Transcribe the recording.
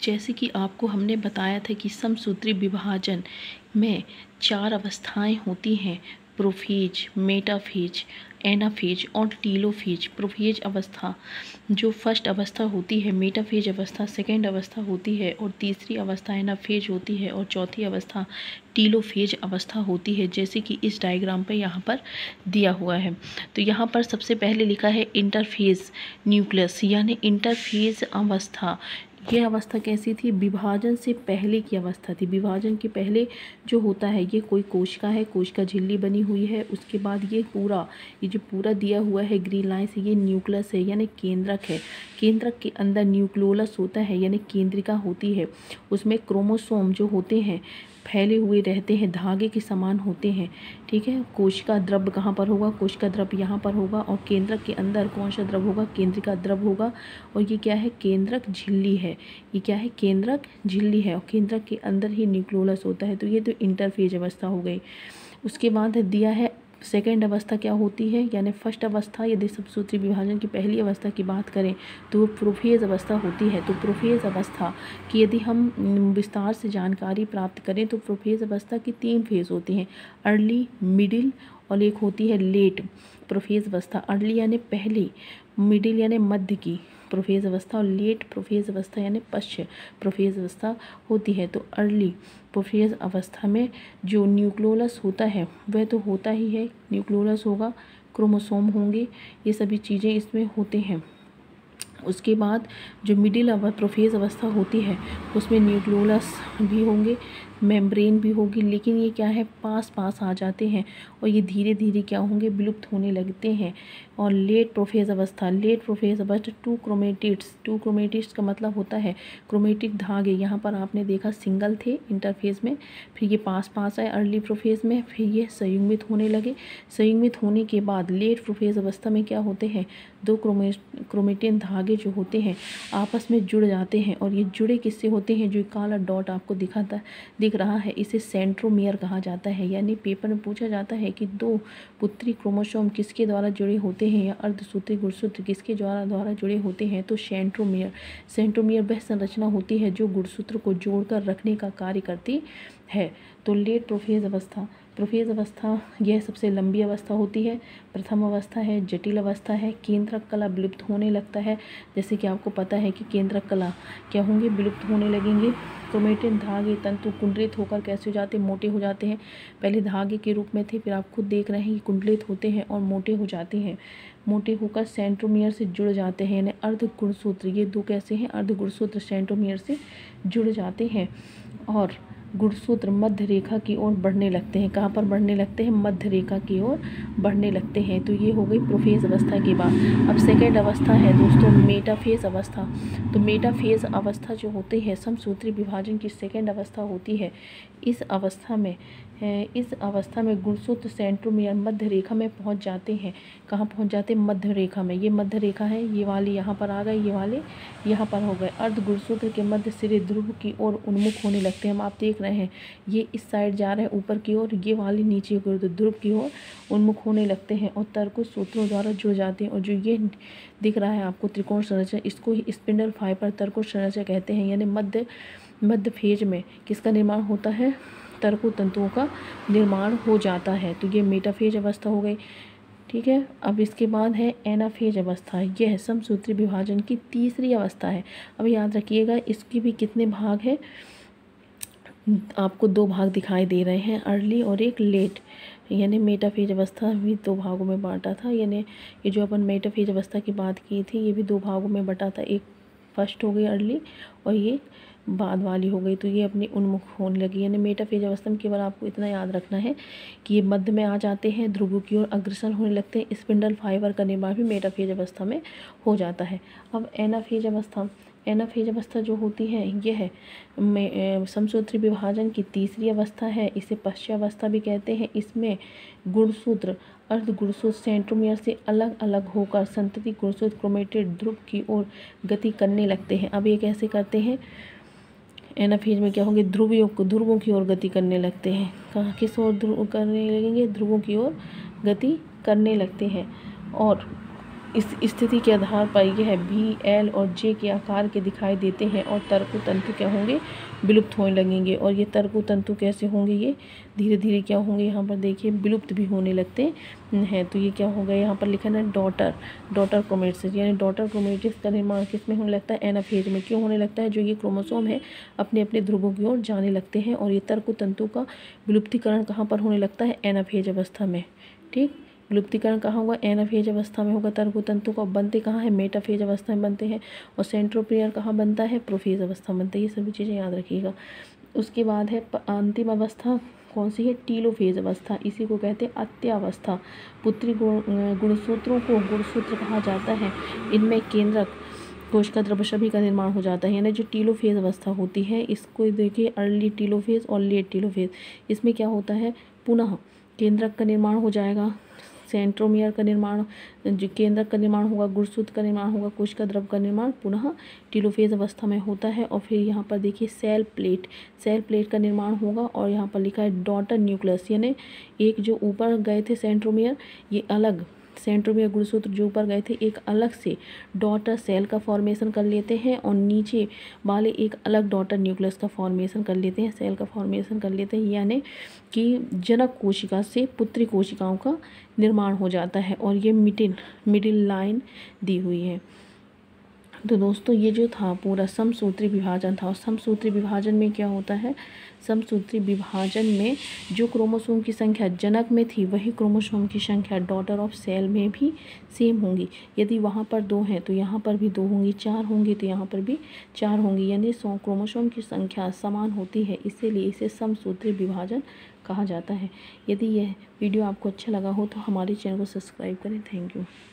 जैसे कि आपको हमने बताया था कि समसूत्री विभाजन में 4 अवस्थाएं होती हैं, प्रोफेज, मेटाफेज, एनाफेज और टीलोफेज। प्रोफेज अवस्था जो फर्स्ट अवस्था होती है, मेटाफेज अवस्था सेकेंड अवस्था होती है और तीसरी अवस्था एनाफेज होती है और चौथी अवस्था टीलोफेज अवस्था होती है, जैसे कि इस डायग्राम पर यहाँ पर दिया हुआ है। तो यहाँ पर सबसे पहले लिखा है इंटरफेज न्यूक्लियस, यानी इंटरफेज अवस्था। यह अवस्था कैसी थी? विभाजन से पहले की अवस्था थी। विभाजन के पहले जो होता है, ये कोई कोशिका है, कोशिका झिल्ली बनी हुई है, उसके बाद ये जो पूरा दिया हुआ है ग्रीन लाइन से, ये न्यूक्लियस है यानी केंद्रक है। केंद्रक के अंदर न्यूक्लियोलस होता है यानी केंद्रिका होती है। उसमें क्रोमोसोम जो होते हैं फैले हुए रहते हैं, धागे के समान होते हैं। ठीक है, कोशिका द्रव्य कहाँ पर होगा? कोशिका द्रव्य यहाँ पर होगा। और केंद्रक के अंदर कौन सा द्रव्य होगा? केंद्रिका द्रव्य होगा। और ये क्या है? केंद्रक झिल्ली है। ये क्या है? केंद्रक झिल्ली है और केंद्रक के अंदर ही न्यूक्लियोलस होता है। तो ये तो इंटरफेज अवस्था हो गई। उसके बाद दिया है सेकेंड अवस्था क्या होती है, यानी फर्स्ट अवस्था। यदि समसूत्री विभाजन की पहली अवस्था की बात करें तो वो प्रोफेज अवस्था होती है। तो प्रोफेज अवस्था की यदि हम विस्तार से जानकारी प्राप्त करें तो प्रोफेज अवस्था की 3 फेज होती हैं, अर्ली, मिडिल और एक होती है लेट प्रोफेज अवस्था। अर्ली यानी पहली, मिडिल यानी मध्य की प्रोफेज अवस्था और लेट प्रोफेज अवस्था यानी पश्च प्रोफेज अवस्था होती है। तो अर्ली प्रोफेज अवस्था में जो न्यूक्लियोलस होता है वह तो होता ही है, न्यूक्लियोलस होगा, क्रोमोसोम होंगे, ये सभी चीज़ें इसमें होते हैं। उसके बाद जो मिडिल प्रोफेज अवस्था होती है उसमें न्यूक्लियोलस भी होंगे, मेम्ब्रेन भी होगी, लेकिन ये क्या है? पास पास आ जाते हैं और ये धीरे धीरे क्या होंगे? विलुप्त होने लगते हैं। और लेट प्रोफेज अवस्था, लेट प्रोफेज अवस्था टू क्रोमेटिड्स का मतलब होता है क्रोमेटिक धागे। यहाँ पर आपने देखा सिंगल थे इंटरफेज में, फिर ये पास पास आए अर्ली प्रोफेज में, फिर ये संयुग्मित होने लगे। संयुग्मित होने के बाद लेट प्रोफेज अवस्था में क्या होते हैं? 2 क्रोमेटिन धागे जो होते हैं आपस में जुड़ जाते हैं। और ये जुड़े किससे होते हैं? जो काला डॉट आपको दिख रहा है, इसे सेंट्रोमियर कहा जाता है। यानी पेपर में पूछा जाता है कि 2 पुत्री क्रोमोसोम किसके द्वारा जुड़े होते हैं या अर्धसूत्री गुणसूत्र किसके द्वारा जुड़े होते हैं? तो सेंट्रोमियर वह संरचना होती है जो गुणसूत्र को जोड़कर रखने का कार्य करती है। तो लेट प्रोफेज अवस्था यह सबसे लंबी अवस्था होती है। प्रथम अवस्था है, जटिल अवस्था है, केंद्रक कला विलुप्त होने लगता है। जैसे कि आपको पता है कि केंद्रक कला क्या होंगे? विलुप्त होने लगेंगे। क्रोमेटिन धागे तंतु कुंडलित होकर कैसे हो जाते हैं? मोटे हो जाते हैं। पहले धागे के रूप में थे, फिर आप खुद देख रहे हैं कि कुंडलित होते हैं और मोटे हो जाते हैं। मोटे होकर सेंट्रोमियर से जुड़ जाते हैं, यानी अर्ध गुणसूत्र। ये 2 कैसे हैं? अर्ध गुणसूत्र सेंट्रोमियर से जुड़ जाते हैं और गुणसूत्र मध्य रेखा की ओर बढ़ने लगते हैं। कहाँ पर बढ़ने लगते हैं? मध्य रेखा की ओर बढ़ने लगते हैं। तो ये हो गई प्रोफेज अवस्था के बाद। अब सेकेंड अवस्था है दोस्तों मेटाफेज अवस्था। तो मेटाफेज अवस्था जो होती है समसूत्री विभाजन की सेकेंड अवस्था होती है। इस अवस्था में गुणसूत्र सेंट्रोमियर मध्य रेखा में पहुंच जाते हैं। कहाँ पहुंच जाते हैं? मध्य रेखा में। ये मध्य रेखा है, ये वाले यहाँ पर आ गए, ये वाले यहाँ पर हो गए। अर्ध गुणसूत्र के मध्य सिरे ध्रुव की ओर उन्मुख होने लगते हैं। हम आप देख रहे हैं ये इस साइड जा रहे हैं ऊपर की ओर, ये वाले नीचे की ओर, तो ध्रुव की ओर उन्मुख होने लगते हैं और तर्कश सूत्रों द्वारा जुड़ जाते हैं। और जो ये दिख रहा है आपको त्रिकोण संरचना, इसको ही स्पिंडल फाइबर तर्कश संरचना कहते हैं। यानी मध्य फेज में किसका निर्माण होता है? तर्कु तंतुओं का निर्माण हो जाता है। तो ये मेटाफेज अवस्था हो गई। ठीक है, अब इसके बाद है एनाफेज अवस्था। यह समसूत्री विभाजन की तीसरी अवस्था है। अब याद रखिएगा इसकी भी कितने भाग हैं? आपको 2 भाग दिखाई दे रहे हैं, अर्ली और एक लेट। यानी मेटाफेज अवस्था भी 2 भागों में बांटा था। यानी ये जो अपन मेटाफेज अवस्था की बात की थी ये भी 2 भागों में बटा था। एक फर्स्ट हो गई अर्ली और ये बाद वाली हो गई। तो ये अपनी उन्मुख होने लगी। यानी मेटाफेज अवस्था में केवल आपको इतना याद रखना है कि ये मध्य में आ जाते हैं, ध्रुवों की ओर अग्रसर होने लगते हैं। स्पिंडल फाइबर का निर्माण भी मेटाफेज अवस्था में हो जाता है। अब एनाफेज अवस्था जो होती है यह समसूत्री विभाजन की तीसरी अवस्था है। इसे पश्चावस्था भी कहते हैं। इसमें गुणसूत्र अर्ध गुणसूत्र सेंट्रोमियर से अलग अलग होकर संतति गुणसूत्र क्रोमेटिड ध्रुव की ओर गति करने लगते हैं। अब ये कैसे करते हैं? एनाफेज में क्या होंगे? ध्रुवों की ओर गति करने लगते हैं। कहाँ किस ओर करने लगेंगे? ध्रुवों की ओर गति करने लगते हैं। और इस स्थिति के आधार पर यह बी, एल और जे के आकार के दिखाई देते हैं और तर्कु तंतु क्या होंगे, विलुप्त होने लगेंगे। और ये तर्कु तंतु कैसे होंगे, ये धीरे धीरे क्या होंगे, यहाँ पर देखिए विलुप्त भी होने लगते हैं। तो ये क्या होगा, यहाँ पर लिखा है डॉटर क्रोमेटिड्स, यानी डॉटर क्रोमेटिड्स का निर्माण किस में होने लगता है, एनाफेज में। क्यों होने लगता है, जो ये क्रोमोसोम है अपने अपने ध्रुवों की ओर जाने लगते हैं। और ये तर्कु तंतु का विलुप्तीकरण कहाँ पर होने लगता है, एनाफेज अवस्था में। ठीक, विलुप्तीकरण कहाँ होगा, एनाफेज अवस्था में होगा तर्कु तंतु का। बनते कहाँ है, मेटाफेज अवस्था में बनते हैं। और सेंट्रोपियर कहाँ बनता है, प्रोफेज अवस्था में बनता है। ये सभी चीज़ें याद रखिएगा। उसके बाद है अंतिम अवस्था कौन सी है, टीलोफेज अवस्था। इसी को कहते हैं अत्यावस्था। पुत्री गुणसूत्रों को गुणसूत्र कहा जाता है। इनमें केंद्रक कोशिका द्रव्य सभी का निर्माण हो जाता है। यानी जो टीलोफेज अवस्था होती है, इसको देखिए अर्ली टीलोफेज और लेट टीलोफेज। इसमें क्या होता है, पुनः केंद्रक का निर्माण हो जाएगा, सेंट्रोमियर का निर्माण, जो केंद्रक का निर्माण होगा, गुणसूत्र का निर्माण होगा, कोशिका द्रव्य का निर्माण पुनः टीलोफेज अवस्था में होता है। और फिर यहाँ पर देखिए सेल प्लेट का निर्माण होगा। और यहाँ पर लिखा है डॉटर न्यूक्लियस, यानी एक जो ऊपर गए थे सेंट्रोमियर, ये अलग सेंट्रोमियर गुणसूत्र जो ऊपर गए थे एक अलग से डॉटर सेल का फॉर्मेशन कर लेते हैं और नीचे वाले एक अलग डॉटर न्यूक्लियस का फॉर्मेशन कर लेते हैं, सेल का फॉर्मेशन कर लेते हैं। यानी कि जनक कोशिका से पुत्री कोशिकाओं का निर्माण हो जाता है। और ये मिडिल लाइन दी हुई है। तो दोस्तों ये जो था पूरा समसूत्री विभाजन था। और समसूत्री विभाजन में क्या होता है, समसूत्री विभाजन में जो क्रोमोसोम की संख्या जनक में थी वही क्रोमोसोम की संख्या डॉटर ऑफ सेल में भी सेम होंगी। यदि वहाँ पर 2 हैं तो यहाँ पर भी 2 होंगी, 4 होंगी तो यहाँ पर भी 4 होंगी, यानी क्रोमोसोम की संख्या समान होती है। इसीलिए इसे समसूत्री विभाजन कहा जाता है। यदि यह वीडियो आपको अच्छा लगा हो तो हमारे चैनल को सब्सक्राइब करें। Thank you.